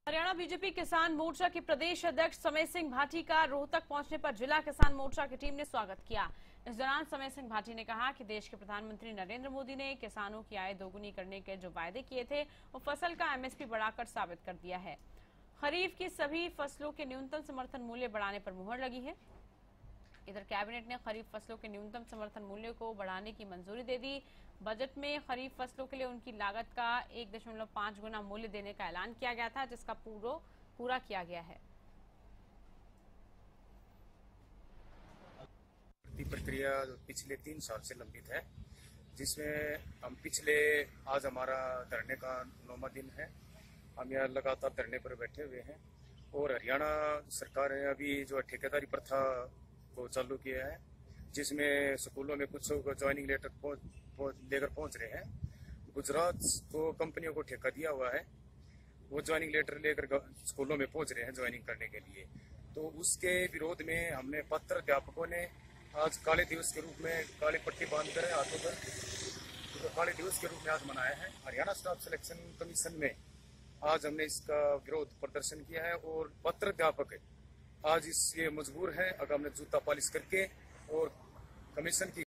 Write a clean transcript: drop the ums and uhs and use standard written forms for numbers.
Haryana BJP किसान मोर्चा के प्रदेश अध्यक्ष समय सिंह भाटी का रोहतक पहुंचने पर जिला किसान मोर्चा की टीम ने स्वागत किया। इस दौरान समय सिंह भाटी ने कहा कि देश के प्रधानमंत्री नरेंद्र मोदी ने किसानों की आय दोगुनी करने के जो वायदे किए थे वो फसल का एमएसपी बढ़ाकर साबित कर दिया है। खरीफ की सभी फसलों के न्यूनतम समर्थन मूल्य बढ़ाने पर मुहर लगी है। इधर कैबिनेट ने खरीफ फसलों के न्यूनतम समर्थन मूल्य को बढ़ाने की मंजूरी दे दी। बजट में खरीफ फसलों के लिए उनकी लागत का 1.5 गुना मूल्य देने का ऐलान किया गया था, जिसका पूरा किया गया है। प्रक्रिया पिछले 3 साल से लंबित है, जिसमें हम आज हमारा धरने का 9वां दिन है। हम यहाँ लगातार धरने पर बैठे हुए हैं और हरियाणा सरकार ने अभी जो ठेकेदारी प्रथा को चालू किया है, जिसमें स्कूलों में कुछ को ज्वाइनिंग लेटर लेकर पहुंच रहे हैं। गुजरात को कंपनियों को ठेका दिया हुआ है, वो ज्वाइनिंग लेटर लेकर स्कूलों में पहुंच रहे हैं ज्वाइनिंग करने के लिए। तो उसके विरोध में हमने पत्र अध्यापकों ने आज काले दिवस के रूप में काली पट्टी बांधकर हाथों पर तो काले दिवस के रूप में आज मनाया है। हरियाणा स्टाफ सिलेक्शन कमीशन में आज हमने इसका विरोध प्रदर्शन किया है और पत्र अध्यापक आज इससे मजबूर है। अगर हमने जूता पालिश करके और कमीशन की